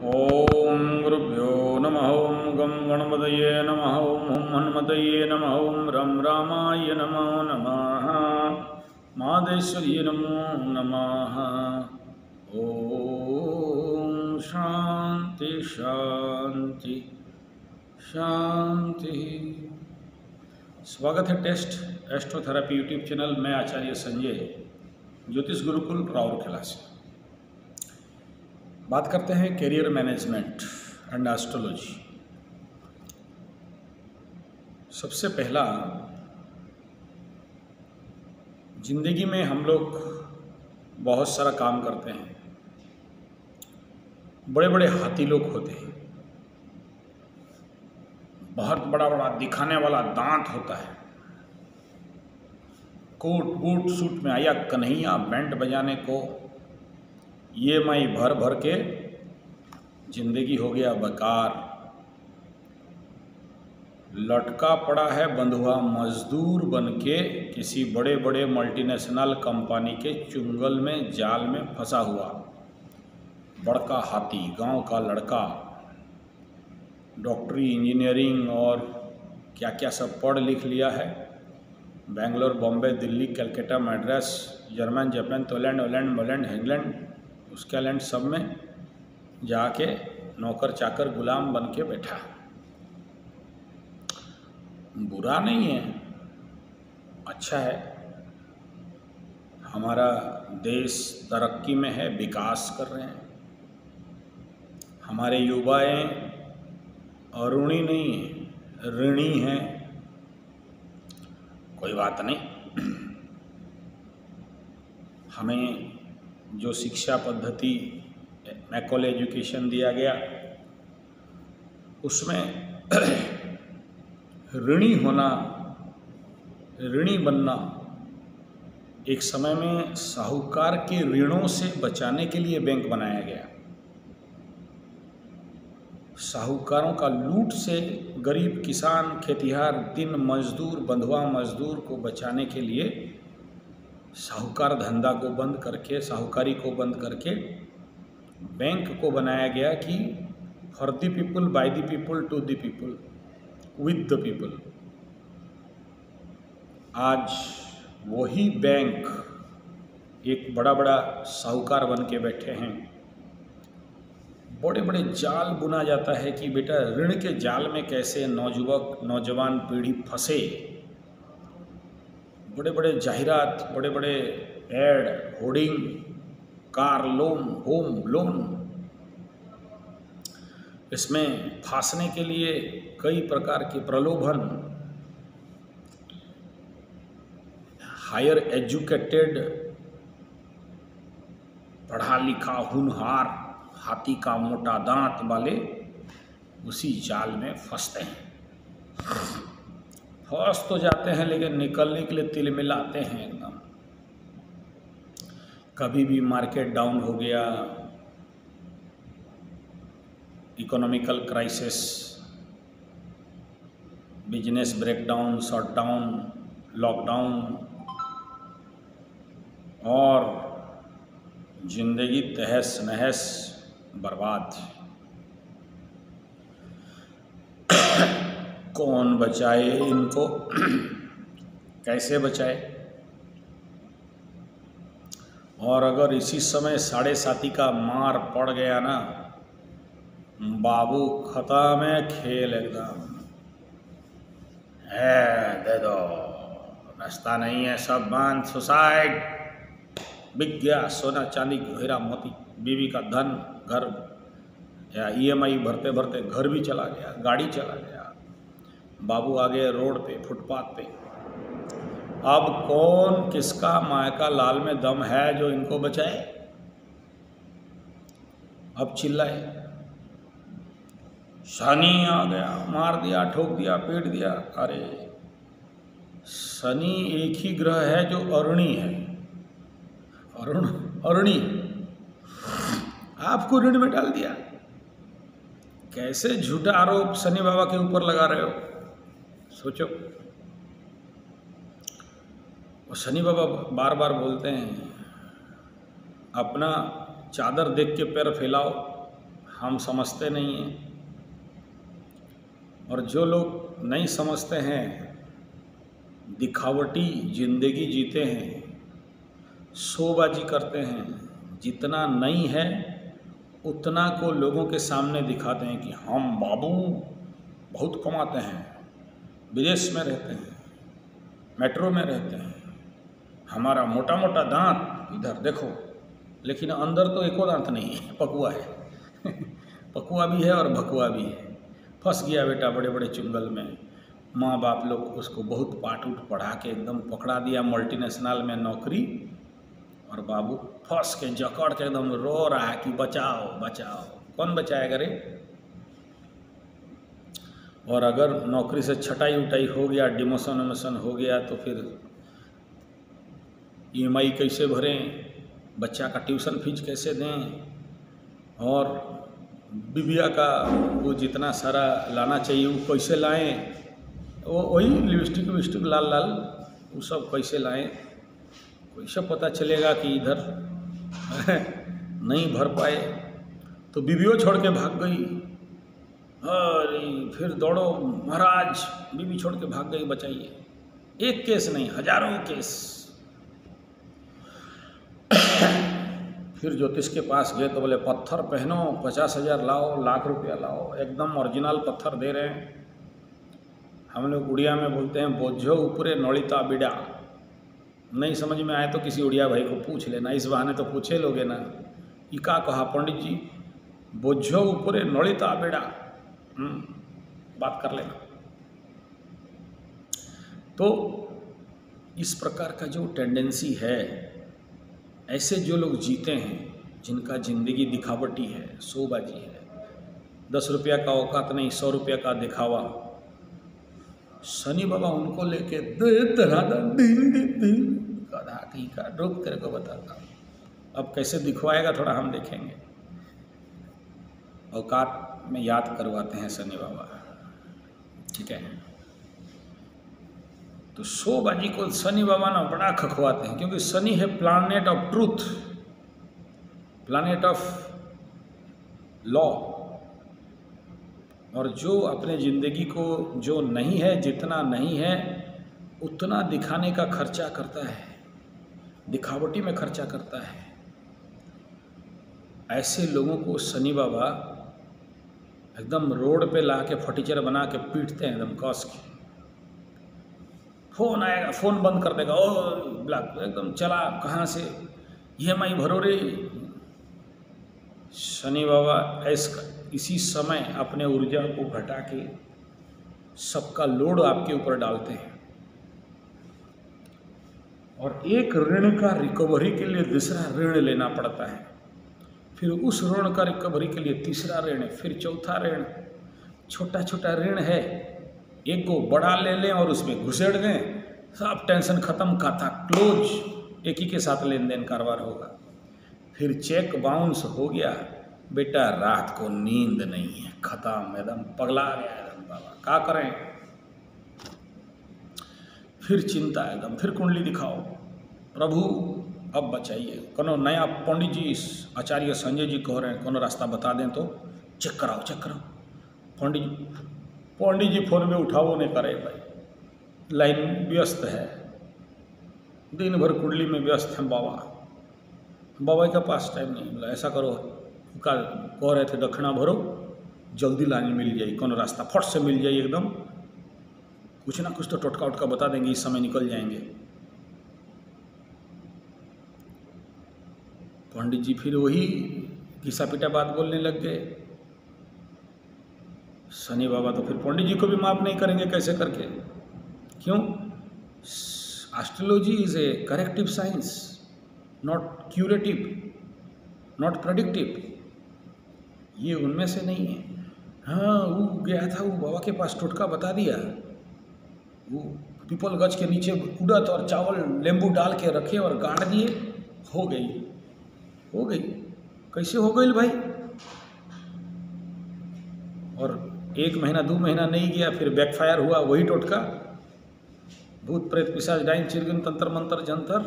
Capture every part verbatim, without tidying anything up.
ओम गुरुभ्यो नमः। ओम गं गणपतये नमः। ओम हुं हनुमतये नमः। ओम रं रामाय नमो नमः। मादेश्वर्ये नमो नमः। ओम शांति शांति शांति। स्वागत है टेस्ट एस्ट्रोथेरेपी यूट्यूब चैनल में आचार्य संजय, ज्योतिष गुरुकुल राउरकेला से। बात करते हैं करियर मैनेजमेंट एंड एस्ट्रोलॉजी। सबसे पहला, जिंदगी में हम लोग बहुत सारा काम करते हैं। बड़े बड़े हाथी लोग होते हैं, बहुत बड़ा बड़ा दिखाने वाला दांत होता है, कोट बूट सूट में आया कन्हैया बैंड बजाने को, ये माई भर भर के जिंदगी हो गया बेकार। लटका पड़ा है बंधुआ मजदूर बन के किसी बड़े बड़े मल्टीनेशनल कंपनी के चुंगल में जाल में फंसा हुआ। बड़का हाथी, गांव का लड़का, डॉक्टरी इंजीनियरिंग और क्या क्या सब पढ़ लिख लिया है। बेंगलोर, बॉम्बे, दिल्ली, कलकत्ता, मद्रास, जर्मन, जापान, तोलैंड, होलैंड, मोलैंड, इंग्लैंड, उसके लैंड सब में जाके नौकर चाकर गुलाम बन के बैठा। बुरा नहीं है, अच्छा है। हमारा देश तरक्की में है, विकास कर रहे हैं। हमारे युवाएं अरुणी नहीं है, ऋणी हैं। कोई बात नहीं, हमें जो शिक्षा पद्धति मैकॉले एजुकेशन दिया गया उसमें ऋणी होना, ऋणी बनना, एक समय में साहूकार के ऋणों से बचाने के लिए बैंक बनाया गया। साहूकारों का लूट से गरीब किसान, खेतिहार, दिन मजदूर, बंधुआ मजदूर को बचाने के लिए साहूकार धंधा को बंद करके, साहूकारी को बंद करके बैंक को बनाया गया कि for the people, by the people, to the people, with the people. आज वही बैंक एक बड़ा बड़ा साहूकार बन के बैठे हैं। बड़े बड़े जाल बुना जाता है कि बेटा ऋण के जाल में कैसे नौजुवक नौजवान पीढ़ी फंसे। बड़े बड़े जाहिरात, बड़े बड़े ad, hoarding, car loan, home loan, इसमें फांसने के लिए कई प्रकार के प्रलोभन। हायर एजुकेटेड, पढ़ा लिखा, होनहार, हाथी का मोटा दांत वाले उसी जाल में फंसते हैं। फंस तो जाते हैं लेकिन निकलने के लिए तिल मिलाते हैं एकदम। कभी भी मार्केट डाउन हो गया, economical crisis, business breakdown, shutdown, lockdown, और जिंदगी तहस नहस, बर्बाद। कौन बचाए इनको, कैसे बचाए? और अगर इसी समय साढ़े साथी का मार पड़ गया ना, बाबू खत्म है खेल एकदम। है दे दो, रास्ता नहीं है, सब बंद, सुसाइड, बिक गया सोना चांदी हीरा मोती, बीवी का धन, घर या ईएमआई भरते भरते घर भी चला गया, गाड़ी चला गया, बाबू आ गए रोड पे, फुटपाथ पे। अब कौन किसका माय का लाल में दम है जो इनको बचाए? अब चिल्लाए, शनि आ गया, मार दिया, ठोक दिया, पीट दिया। अरे शनि एक ही ग्रह है जो अरुणी है, अरुण अरुणी, आपको ऋण में डाल दिया। कैसे झूठा आरोप शनि बाबा के ऊपर लगा रहे हो, सोचो। और शनि बाबा बार बार बोलते हैं, अपना चादर देख के पैर फैलाओ, हम समझते नहीं हैं। और जो लोग नहीं समझते हैं, दिखावटी जिंदगी जीते हैं, शोबाजी करते हैं, जितना नहीं है उतना को लोगों के सामने दिखाते हैं कि हम बाबू बहुत कमाते हैं, विदेश में रहते हैं, मेट्रो में रहते हैं, हमारा मोटा मोटा दांत इधर देखो, लेकिन अंदर तो एको दांत नहीं है, पकुआ है पकुआ भी है और भकुआ भी है। फंस गया बेटा बड़े बड़े चुंगल में। माँ बाप लोग उसको बहुत पाट उठ पढ़ा के एकदम पकड़ा दिया मल्टीनेशनल में नौकरी, और बाबू फंस के जकड़ के एकदम रो रहा है कि बचाओ बचाओ। कौन बचाएगा रे? और अगर नौकरी से छटाई उटाई हो गया, डिमोशन विमोशन हो गया, तो फिर ई एम आई कैसे भरें, बच्चा का ट्यूशन फीस कैसे दें, और बिबिया का वो जितना सारा लाना चाहिए वो कैसे लाएं, वो वही लिपस्टिक विपस्टिक लाल लाल वो सब कैसे लाएं। कैसे पता चलेगा कि इधर नहीं भर पाए तो बीबियों छोड़ के भाग गई। अरे फिर दौड़ो महाराज, बीबी छोड़ के भाग गई, बचाइए। एक केस नहीं, हजारों केस। फिर ज्योतिष के पास गए तो बोले पत्थर पहनो, पचास हजार लाओ, लाख रुपया लाओ, एकदम ओरिजिनल पत्थर दे रहे हैं। हम लोग उड़िया में बोलते हैं बोझो ऊपरे नौलिता बिड़ा। नहीं समझ में आए तो किसी उड़िया भाई को पूछ लेना, इस बहाने तो पूछे लोगे ना। ई का कहा पंडित जी? बोझो ऊपरे नौलिता बिड़ा, बात कर लेना। तो इस प्रकार का जो टेंडेंसी है, ऐसे जो लोग जीते हैं, जिनका जिंदगी दिखावटी है, शोबाजी है, दस रुपया का औकात नहीं, सौ रुपया का दिखावा, शनि बाबा उनको लेके दे तरह कहीं का रुक तेरे को बताता हूँ। अब कैसे दिखवाएगा थोड़ा हम देखेंगे। औकात में याद करवाते हैं शनि बाबा, ठीक है। तो शोबाजी को शनि बाबा ना बड़ा खखवाते हैं, क्योंकि शनि है planet of truth, planet of law. और जो अपने ज़िंदगी को जो नहीं है, जितना नहीं है उतना दिखाने का खर्चा करता है, दिखावटी में खर्चा करता है। ऐसे लोगों को शनि बाबा एकदम रोड पे ला के फटीचर बना के पीटते हैं एकदम कस के। फोन आएगा, फोन बंद कर देगा, ओ ब्लॉक एकदम चला, कहाँ से ई एम आई भरो रे। शनि बाबा ऐसा इसी समय अपने ऊर्जा को घटा के सबका लोड आपके ऊपर डालते हैं, और एक ऋण का रिकवरी के लिए दूसरा ऋण लेना पड़ता है, फिर उस ऋण का रिकवरी के लिए तीसरा ऋण, फिर चौथा ऋण। छोटा छोटा ऋण है, एक को बड़ा ले लें और उसमें घुसेड़ दें, सब टेंशन खत्म, खाता क्लोज, एक ही के साथ लेन देन कारोबार होगा। फिर चेक बाउंस हो गया, बेटा रात को नींद नहीं है, खत्म, एकदम पगला गया एकदम बाबा, क्या करें। फिर चिंता एकदम, फिर कुंडली दिखाओ, प्रभु अब बचाइए। कोनो नया पंडित जी आचार्य संजय जी कह रहे हैं कोनो रास्ता बता दें तो चेक कराओ चेक कराओ। पंडित जी पंडित जी फोन में उठाओ नहीं करे भाई, लाइन व्यस्त है, दिन भर कुंडली में व्यस्त हैं बाबा, बाबा के पास टाइम नहीं। बोला ऐसा करो, का कह रहे थे दक्षिणा भरो, जल्दी लाइन मिल जाएगी, कोनो रास्ता फट से मिल जाए एकदम, कुछ ना कुछ तो टोटका उटका बता देंगे, इस समय निकल जाएंगे। पंडित जी फिर वही घिसा पिटा बात बोलने लग गए। शनि बाबा तो फिर पंडित जी को भी माफ नहीं करेंगे कैसे करके, क्यों? Astrology is a corrective science, not curative, not predictive. ये उनमें से नहीं है। हाँ वो गया था, वो बाबा के पास टोटका बता दिया, वो पीपल गज के नीचे उड़द और चावल नींबू डाल के रखे और गाड़ दिए, हो गई हो गई। कैसे हो गई भाई? और एक महीना दो महीना नहीं गया, फिर बैकफायर हुआ वही टोटका, भूत प्रेत पिशाच डाइन चिरगिन तंत्र मंत्र जंतर,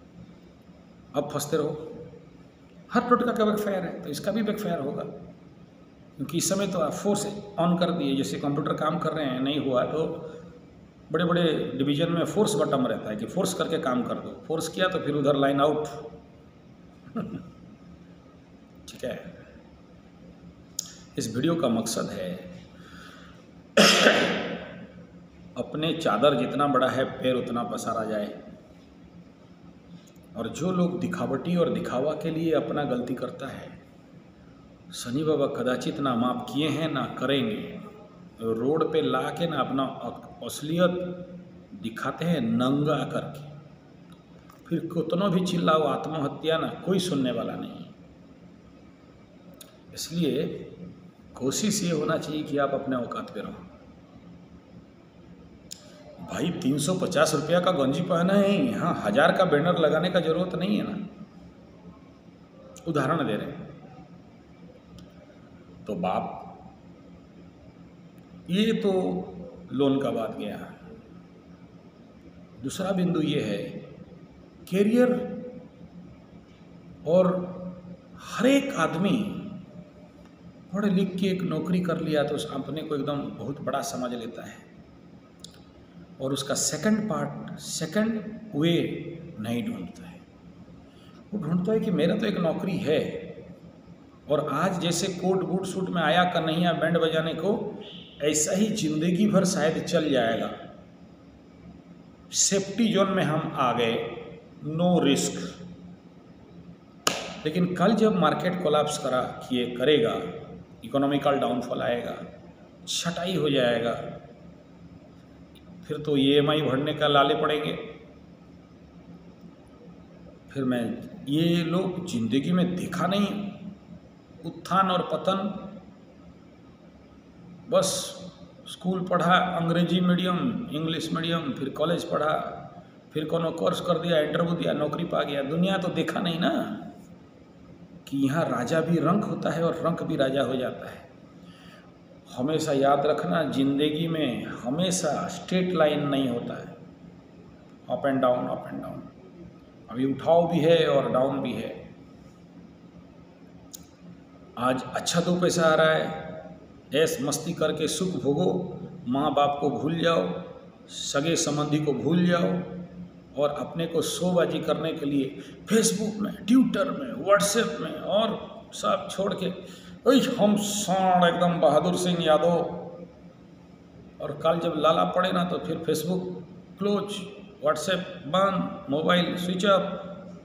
अब फंसते रहो। हर टोटका का बैकफायर है, तो इसका भी बैकफायर होगा। क्योंकि इस समय तो आप फोर्स ऑन कर दिए, जैसे कंप्यूटर काम कर रहे हैं, नहीं हुआ तो बड़े बड़े डिवीजन में फोर्स बटन रहता है कि फोर्स करके काम कर दो, फोर्स किया तो फिर उधर लाइन आउट। ठीक है, इस वीडियो का मकसद है अपने चादर जितना बड़ा है पैर उतना पसारा जाए, और जो लोग दिखावटी और दिखावा के लिए अपना गलती करता है, शनि बाबा कदाचित ना माफ किए हैं ना करेंगे, रोड पे ला के ना अपना असलियत दिखाते हैं नंगा करके, फिर कितनों भी चिल्लाओ आत्महत्या ना, कोई सुनने वाला नहीं। इसलिए कोशिश ये होना चाहिए कि आप अपने औकात पे रहो। भाई तीन सौ पचास रुपया का गंजी पहना है, यहाँ हजार का बैनर लगाने का जरूरत नहीं है ना। उदाहरण दे रहे हैं तो बाप, ये तो लोन का बात गया। दूसरा बिंदु ये है कैरियर, और हर एक आदमी पढ़ लिख के एक नौकरी कर लिया तो अपने को एकदम बहुत बड़ा समझ लेता है, और उसका सेकंड पार्ट, सेकंड वे नहीं ढूंढता है। वो ढूंढता है कि मेरा तो एक नौकरी है, और आज जैसे कोट बूट सूट में आया कन्हैया बैंड बजाने को, ऐसा ही जिंदगी भर शायद चल जाएगा। सेफ्टी जोन में हम आ गए, नो रिस्क। लेकिन कल जब मार्केट कोलैप्स करा किए करेगा, इकोनॉमिकल डाउनफॉल आएगा, छटाई हो जाएगा, फिर तो ई एम आई भरने का लाले पड़ेंगे। फिर मैं, ये लोग जिंदगी में देखा नहीं उत्थान और पतन, बस स्कूल पढ़ा अंग्रेजी मीडियम, इंग्लिश मीडियम, फिर कॉलेज पढ़ा, फिर कोनो कोर्स कर दिया, इंटरव्यू दिया, नौकरी पा गया। दुनिया तो देखा नहीं ना कि यहाँ राजा भी रंक होता है और रंक भी राजा हो जाता है। हमेशा याद रखना, जिंदगी में हमेशा स्ट्रेट लाइन नहीं होता है, up and down, up and down. अभी उठाव भी है और डाउन भी है। आज अच्छा दो पैसा आ रहा है, ऐस मस्ती करके सुख भोगो, माँ बाप को भूल जाओ, सगे संबंधी को भूल जाओ, और अपने को शोबाजी करने के लिए फेसबुक में, ट्विटर में, व्हाट्सएप में और सब छोड़ के ओए हम साण एकदम बहादुर सिंह यादव, और कल जब लाला पड़े ना तो फिर फेसबुक क्लोज, व्हाट्सएप बंद, मोबाइल स्विच ऑफ।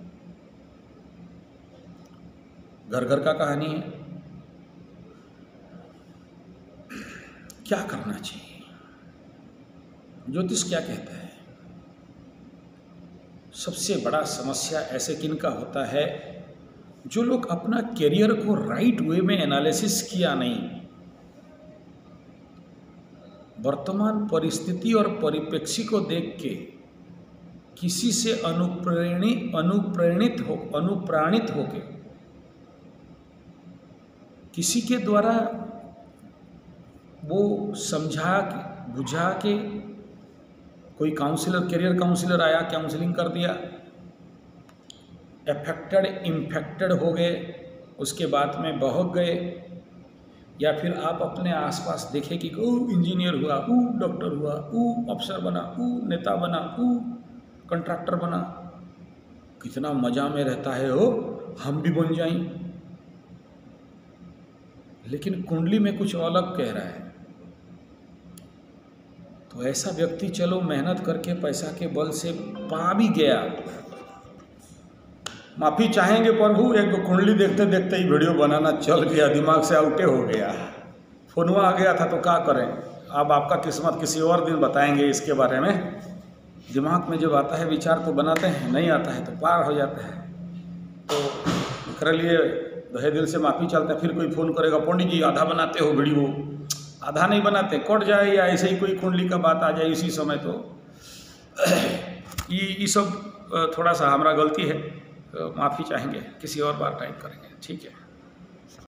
घर घर का कहानी है। क्या करना चाहिए? ज्योतिष क्या कहता है? सबसे बड़ा समस्या ऐसे किन का होता है, जो लोग अपना करियर को राइट वे में एनालिसिस किया नहीं, वर्तमान परिस्थिति और परिप्रेक्ष्य को देख के किसी से अनुप्रेरणित अनुप्रेरणित हो अनुप्राणित होके किसी के द्वारा वो समझा के बुझा के, कोई काउंसलर, करियर काउंसलर आया, काउंसलिंग कर दिया, एफेक्टेड इन्फेक्टेड हो गए, उसके बाद में बहक गए। या फिर आप अपने आसपास देखें कि ओ इंजीनियर हुआ, ओ डॉक्टर हुआ, ओ अफसर बना, ओ नेता बना, ओ कंट्रैक्टर बना, कितना मजा में रहता है, हो हम भी बन जाएं। लेकिन कुंडली में कुछ अलग कह रहा है। तो ऐसा व्यक्ति चलो मेहनत करके पैसा के बल से पा भी गया, माफ़ी चाहेंगे प्रभु, एक दो कुंडली देखते देखते ही वीडियो बनाना चल गया, दिमाग से आउटे हो गया, फोनवा आ गया था तो क्या करें। अब आपका किस्मत किसी और दिन बताएंगे इसके बारे में। दिमाग में जब आता है विचार तो बनाते हैं, नहीं आता है तो पार हो जाता है। तो कर लिए दहे दिल से माफ़ी चाहते हैं। फिर कोई फ़ोन करेगा, पंडित जी आधा बनाते हो वीडियो, आधा नहीं बनाते, कट जाए या ऐसे ही कोई कुंडली का बात आ जाए इसी समय, तो ये ये सब थोड़ा सा हमारा गलती है, माफ़ी चाहेंगे, किसी और बार टाइप करेंगे, ठीक है।